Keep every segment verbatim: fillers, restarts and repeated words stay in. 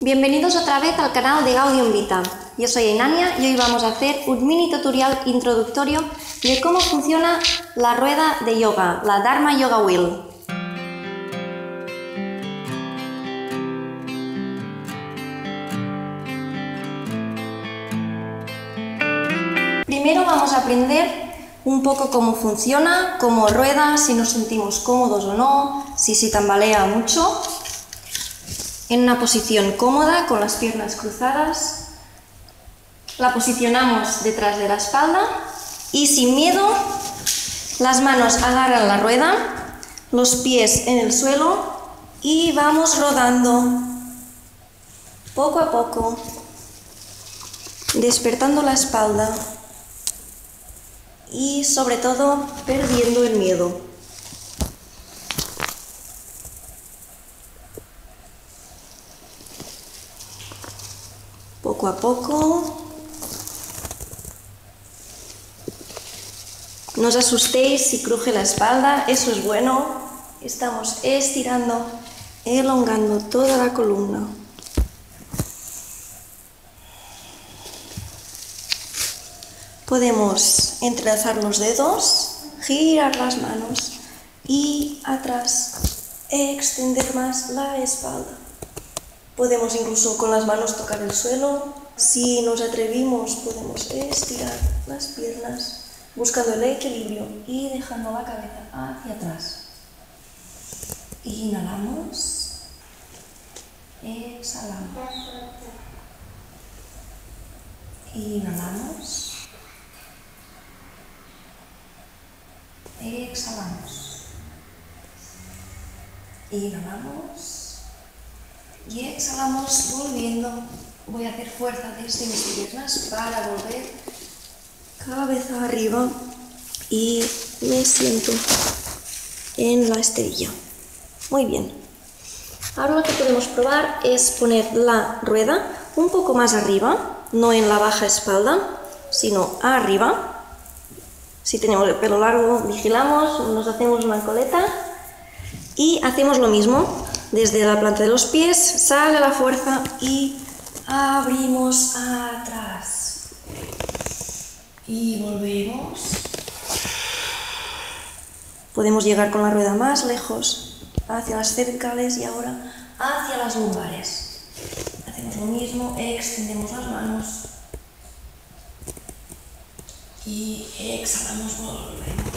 Bienvenidos otra vez al canal de Gaudium Vita. Yo soy Ainania y hoy vamos a hacer un mini tutorial introductorio de cómo funciona la rueda de yoga, la Dharma Yoga Wheel. Primero vamos a aprender un poco cómo funciona, cómo rueda, si nos sentimos cómodos o no, si se tambalea mucho. En una posición cómoda, con las piernas cruzadas, la posicionamos detrás de la espalda y sin miedo, las manos agarran la rueda, los pies en el suelo y vamos rodando poco a poco, despertando la espalda y sobre todo perdiendo el miedo. Poco a poco. No os asustéis si cruje la espalda, eso es bueno. Estamos estirando, elongando toda la columna. Podemos entrelazar los dedos, girar las manos y atrás extender más la espalda. Podemos incluso con las manos tocar el suelo. Si nos atrevimos, podemos estirar las piernas, buscando el equilibrio y dejando la cabeza hacia atrás. Inhalamos, exhalamos. Inhalamos, exhalamos. Inhalamos. Y exhalamos volviendo. Voy a hacer fuerza desde mis piernas para volver cabeza arriba y me siento en la esterilla. Muy bien. Ahora lo que podemos probar es poner la rueda un poco más arriba, no en la baja espalda, sino arriba. Si tenemos el pelo largo, vigilamos, nos hacemos una coleta y hacemos lo mismo. Desde la planta de los pies sale la fuerza y abrimos atrás. Y volvemos. Podemos llegar con la rueda más lejos, hacia las cervicales y ahora hacia las lumbares. Hacemos lo mismo, extendemos las manos. Y exhalamos, volvemos.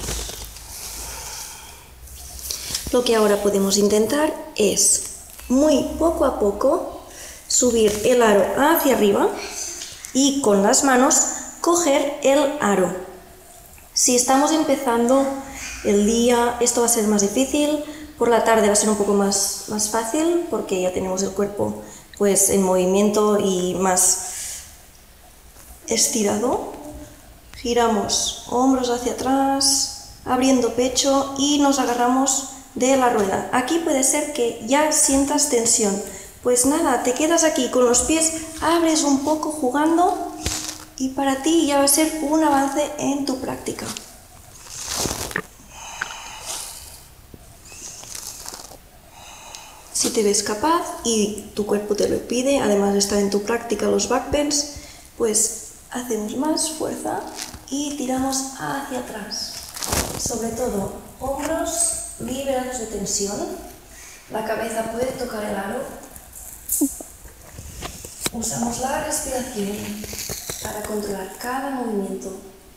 Lo que ahora podemos intentar es, muy poco a poco, subir el aro hacia arriba y con las manos coger el aro. Si estamos empezando el día, esto va a ser más difícil. Por la tarde va a ser un poco más, más fácil porque ya tenemos el cuerpo pues, en movimiento y más estirado. Giramos hombros hacia atrás, abriendo pecho y nos agarramos de la rueda. Aquí puede ser que ya sientas tensión. Pues nada, te quedas aquí con los pies, abres un poco jugando y para ti ya va a ser un avance en tu práctica. Si te ves capaz y tu cuerpo te lo pide, además de estar en tu práctica los backbends, pues hacemos más fuerza y tiramos hacia atrás. Sobre todo, hombros liberados de tensión, la cabeza puede tocar el aro. Usamos la respiración para controlar cada movimiento.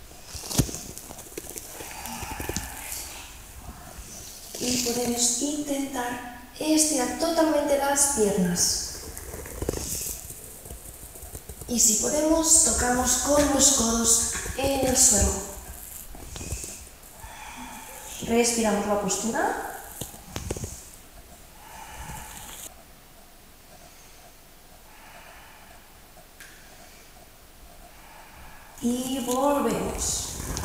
Y podemos intentar estirar totalmente las piernas. Y si podemos, tocamos con los codos en el suelo. Respiramos la postura. Y volvemos.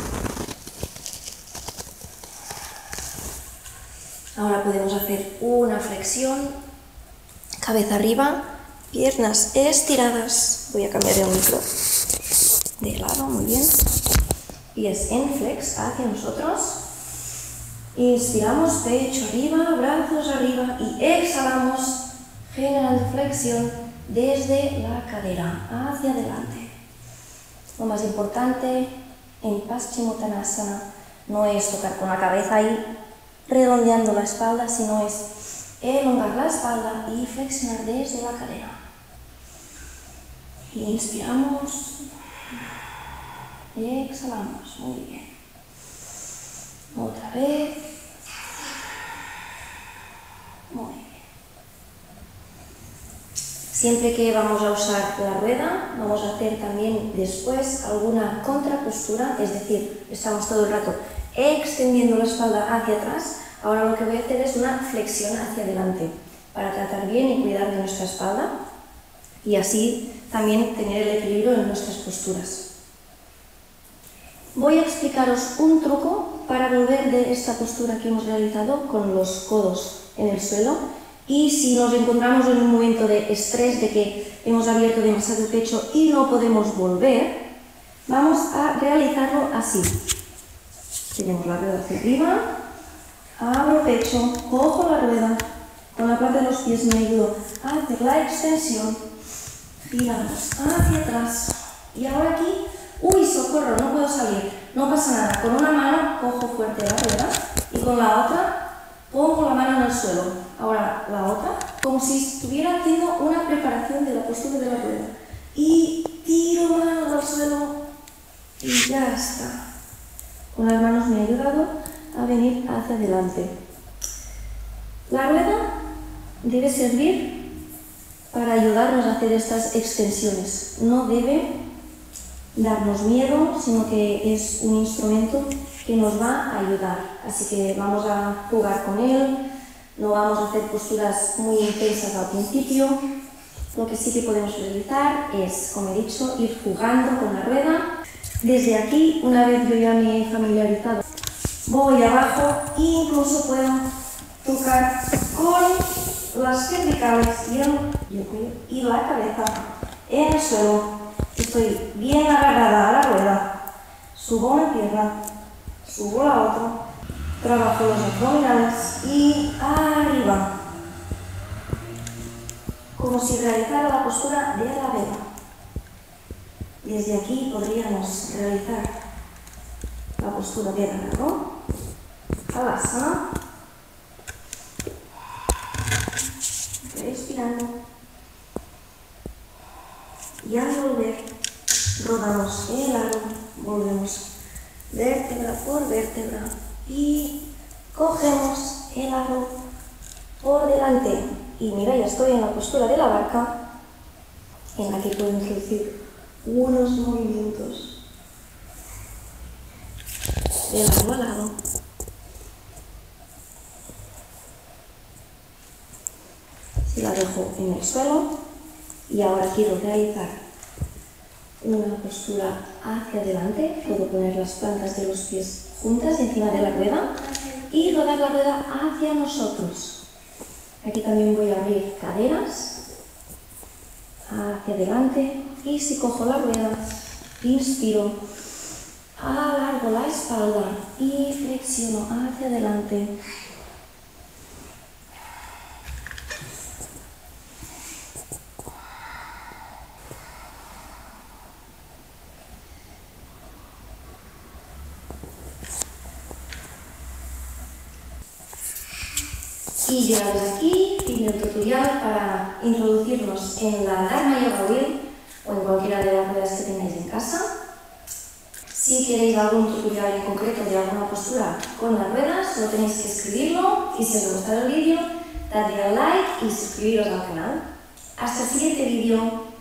Ahora podemos hacer una flexión, cabeza arriba, piernas estiradas. Voy a cambiar el micro de lado, muy bien. Y es en flex hacia nosotros. Inspiramos, pecho arriba, brazos arriba y exhalamos, generando flexión desde la cadera hacia adelante. Lo más importante en Paschimottanasana no es tocar con la cabeza ahí redondeando la espalda, sino es elongar la espalda y flexionar desde la cadera. Inspiramos, exhalamos, muy bien. Otra vez, muy bien. Siempre que vamos a usar la rueda, vamos a hacer también después alguna contrapostura, es decir, estamos todo el rato extendiendo la espalda hacia atrás. Ahora lo que voy a hacer es una flexión hacia adelante para tratar bien y cuidar de nuestra espalda y así también tener el equilibrio en nuestras posturas. Voy a explicaros un truco para volver de esta postura que hemos realizado con los codos en el suelo. Y si nos encontramos en un momento de estrés, de que hemos abierto demasiado el pecho y no podemos volver, vamos a realizarlo así. Tenemos la rueda hacia arriba, abro pecho, cojo la rueda, con la planta de los pies me ayudo a hacer la extensión, giramos hacia atrás. Y ahora aquí, uy, socorro, no puedo salir, no pasa nada. Con una mano cojo fuerte la rueda y con la otra pongo la mano en el suelo. Ahora la otra, como si estuviera haciendo una preparación de la postura de la rueda. Y tiro manos al suelo y ya está. Con las manos me ha ayudado a venir hacia adelante. La rueda debe servir para ayudarnos a hacer estas extensiones. No debe darnos miedo, sino que es un instrumento que nos va a ayudar. Así que vamos a jugar con él. No vamos a hacer posturas muy intensas al principio. Lo que sí que podemos realizar es, como he dicho, ir jugando con la rueda. Desde aquí, una vez yo ya me he familiarizado, voy abajo e incluso puedo tocar con las cervicales y, el, y la cabeza en el suelo. Estoy bien agarrada a la rueda. Subo una pierna, subo la otra. Trabajo los abdominales y arriba, como si realizara la postura de la vela. Desde aquí podríamos realizar la postura de agarro, Halasana, respirando, y al volver rodamos el aro, volvemos vértebra por vértebra y cogemos el aro por delante. Y mira, ya estoy en la postura de la barca, en la que puedo introducir unos movimientos de lado a lado. Si la dejo en el suelo, y ahora quiero realizar una postura hacia adelante, puedo poner las plantas de los pies juntas encima de la rueda y rodar la rueda hacia nosotros. Aquí también voy a abrir caderas hacia adelante y si cojo la rueda, inspiro, alargo la espalda y flexiono hacia adelante. Y llegados aquí, fin el tutorial para introducirnos en la Dharma Yoga Wheel o en cualquiera de las ruedas que tengáis en casa. Si queréis algún tutorial en concreto de alguna postura con las ruedas, solo tenéis que escribirlo y si os ha gustado el vídeo, dadle al like y suscribiros al canal. Hasta el siguiente vídeo.